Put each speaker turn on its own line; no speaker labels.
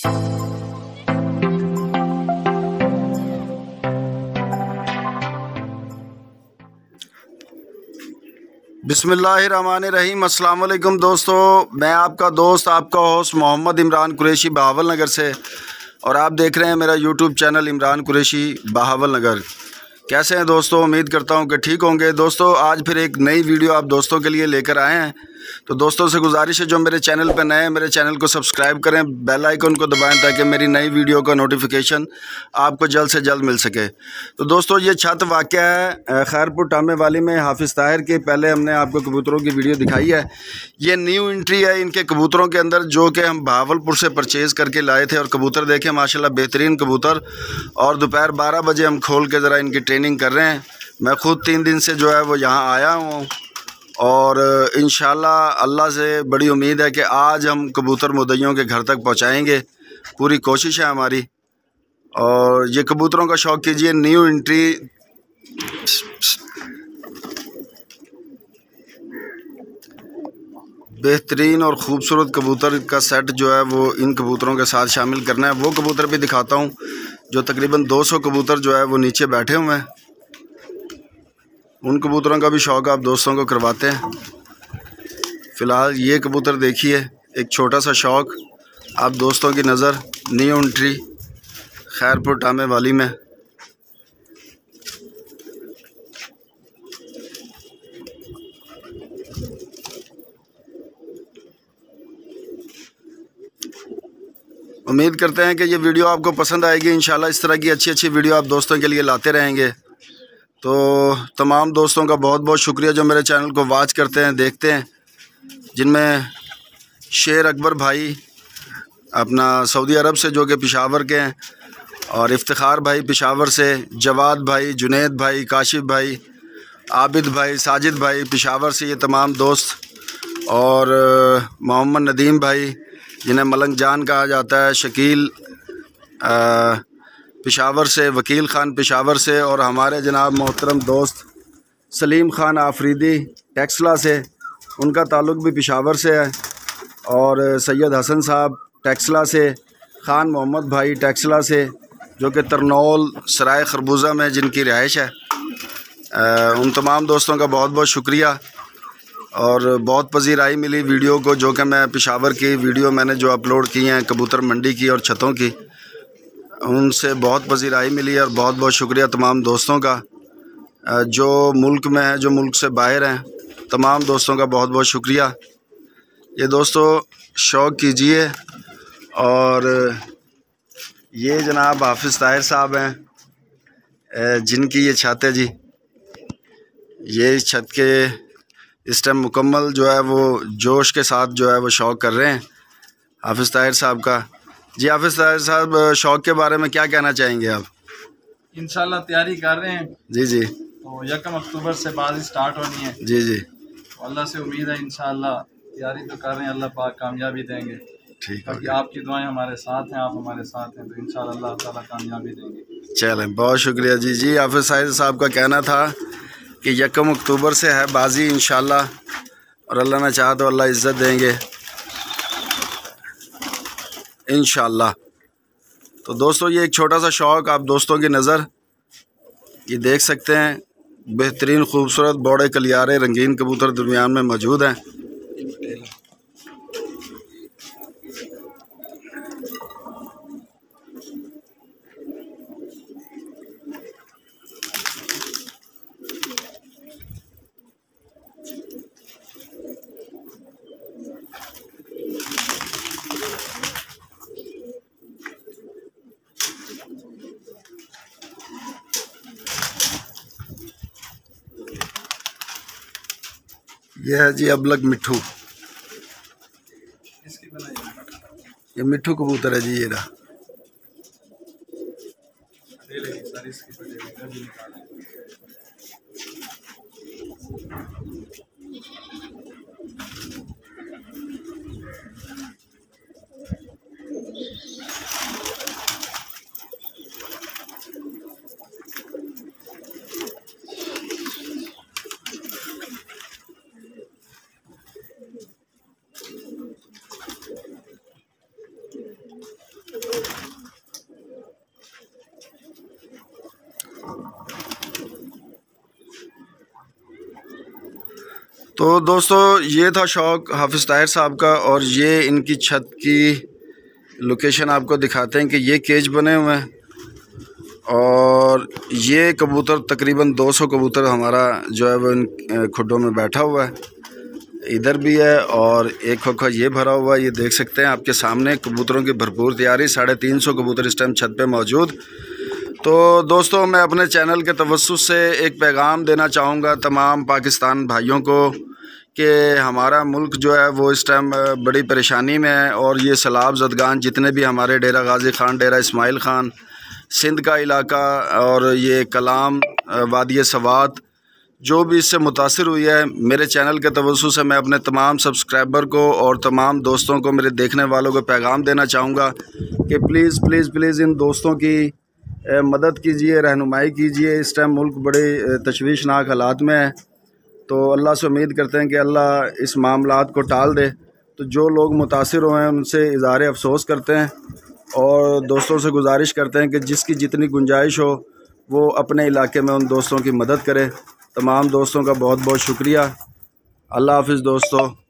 बिस्मिल्लाहिर्रहमानिर्रहीम। अस्सलाम वालेकुम दोस्तों, मैं आपका दोस्त आपका होस्ट मोहम्मद इमरान कुरैशी बहावल नगर से, और आप देख रहे हैं मेरा YouTube channel Imran Qureshi Bahawalnagar. कैसे हैं दोस्तों? उम्मीद करता हूं कि ठीक होंगे। दोस्तों आज फिर एक नई वीडियो आप दोस्तों के लिए लेकर आए हैं। तो दोस्तों से गुजारिश है जो मेरे चैनल पर नए हैं मेरे चैनल को सब्सक्राइब करें, बेल आइकन को दबाएं ताकि मेरी नई वीडियो का नोटिफिकेशन आपको जल्द से जल्द मिल सके। तो दोस्तों ये छत वाक़या है खैरपुर टामे वाली में हाफिज़ ताहिर के। पहले हमने आपको कबूतरों की वीडियो दिखाई है। ये न्यू एंट्री है इनके कबूतरों के अंदर, जो कि हम बहावलपुर से परचेज़ करके लाए थे। और कबूतर देखें माशाल्लाह बेहतरीन कबूतर। और दोपहर 12 बजे हम खोल के ज़रा इनकी ट्रेनिंग कर रहे हैं। मैं ख़ुद 3 दिन से जो है वो यहाँ आया हूँ, और इंशाल्लाह अल्लाह से बड़ी उम्मीद है कि आज हम कबूतर मुद्दइयों के घर तक पहुँचाएँगे। पूरी कोशिश है हमारी। और ये कबूतरों का शौक़ कीजिए। न्यू एंट्री बेहतरीन और ख़ूबसूरत कबूतर का सेट जो है वो इन कबूतरों के साथ शामिल करना है। वो कबूतर भी दिखाता हूँ जो तकरीबन 200 कबूतर जो है वो नीचे बैठे हुए हैं। उन कबूतरों का भी शौक़ आप दोस्तों को करवाते हैं। फ़िलहाल ये कबूतर देखिए, एक छोटा सा शौक़ आप दोस्तों की नज़र। न्यू एंट्री खैरपुर टामे वाली में। उम्मीद करते हैं कि ये वीडियो आपको पसंद आएगी। इंशाल्लाह इस तरह की अच्छी अच्छी वीडियो आप दोस्तों के लिए लाते रहेंगे। तो तमाम दोस्तों का बहुत बहुत शुक्रिया जो मेरे चैनल को वॉच करते हैं, देखते हैं, जिनमें शेर अकबर भाई अपना सऊदी अरब से जो कि पेशावर के हैं, और इफ्तिखार भाई पेशावर से, जवाद भाई, जुनैद भाई, काशिफ भाई, आबिद भाई, साजिद भाई पेशावर से, ये तमाम दोस्त, और मोहम्मद नदीम भाई जिन्हें मलंग जान कहा जाता है, शकील पेशावर से, वकील ख़ान पेशावर से, और हमारे जनाब मोहतरम दोस्त सलीम ख़ान आफरीदी टेक्सला से, उनका ताल्लुक़ भी पेशावर से है, और सैयद हसन साहब टेक्सला से, ख़ान मोहम्मद भाई टेक्सला से जो कि तरनौल सराय खरबूजा में जिनकी रिहाइश है। उन तमाम दोस्तों का बहुत बहुत शुक्रिया। और बहुत पजीराई मिली वीडियो को, जो कि मैं पेशावर की वीडियो मैंने जो अपलोड की हैं कबूतर मंडी की और छतों की, उनसे बहुत पजीराई मिली। और बहुत बहुत शुक्रिया तमाम दोस्तों का जो मुल्क में हैं, जो मुल्क से बाहर हैं, तमाम दोस्तों का बहुत बहुत शुक्रिया। ये दोस्तों शौक़ कीजिए। और ये जनाब हाफिज़ ताहिर साहब हैं जिनकी ये छत है जी। ये छत के इस टाइम मुकम्मल जो है वो जोश के साथ जो है वो शौक़ कर रहे हैं हाफिज़ ताहिर साहब का। जी हाफिज़ ताहिर साहब, शौक़ के बारे में क्या कहना चाहेंगे आप?
इंशाल्लाह तैयारी कर रहे हैं।
जी जी।
तो 1 अक्टूबर से बाजी स्टार्ट होनी है।
जी जी।
तो अल्लाह से उम्मीद है इंशाल्लाह तैयारी तो कर रहे हैं, अल्लाह पाक कामयाबी देंगे।
ठीक है।
बाकी आपकी दुआएं हमारे साथ हैं, आप हमारे साथ हैं, तो इंशाल्लाह अल्लाह ताला कामयाबी देंगे।
चलें, बहुत शुक्रिया जी। जी हाफिज़ ताहिर साहब का कहना था कि 1 अक्टूबर से है बाजी इंशाल्लाह, और अल्लाह ने चाहा तो अल्लाह इज़्ज़त देंगे इंशाल्लाह। तो दोस्तों ये एक छोटा सा शौक़ आप दोस्तों की नज़र, ये देख सकते हैं, बेहतरीन खूबसूरत बौड़े कलियारे रंगीन कबूतर दरमियान में मौजूद हैं। यह है जी अबलग मिट्ठू। ये मिट्ठू कबूतर है जी। ये रहा। तो दोस्तों ये था शौक़ हाफिज़ ताहिर साहब का, और ये इनकी छत की लोकेशन आपको दिखाते हैं कि ये केज बने हुए हैं, और ये कबूतर तकरीबन 200 कबूतर हमारा जो है वो इन खुड्डों में बैठा हुआ है। इधर भी है और एक खोखा ये भरा हुआ है, ये देख सकते हैं आपके सामने। कबूतरों की भरपूर तैयारी, 350 कबूतर इस टाइम छत पे मौजूद। तो दोस्तों मैं अपने चैनल के तवस्सुस से एक पैगाम देना चाहूँगा तमाम पाकिस्तान भाइयों को कि हमारा मुल्क जो है वो इस टाइम बड़ी परेशानी में है, और ये सैलाब ज़दगान जितने भी हमारे डेरा गाज़ी ख़ान, डेरा इस्माइल ख़ान, सिंध का इलाका और ये कलाम, वादी सवात, जो भी इससे मुतासिर हुई है, मेरे चैनल के तवस्सुस से मैं अपने तमाम सब्सक्राइबर को और तमाम दोस्तों को, मेरे देखने वालों को पैगाम देना चाहूँगा कि प्लीज़ प्लीज़ प्लीज़ इन दोस्तों की मदद कीजिए, रहनुमाई कीजिए। इस टाइम मुल्क बड़े तशवीशनाक हालात में है, तो अल्लाह से उम्मीद करते हैं कि अल्लाह इस मामलात को टाल दे। तो जो लोग मुतासिर हुए हैं उनसे इज़हार अफसोस करते हैं, और दोस्तों से गुजारिश करते हैं कि जिसकी जितनी गुंजाइश हो वो अपने इलाके में उन दोस्तों की मदद करे। तमाम दोस्तों का बहुत बहुत शुक्रिया। अल्लाह हाफ़िज़ दोस्तों।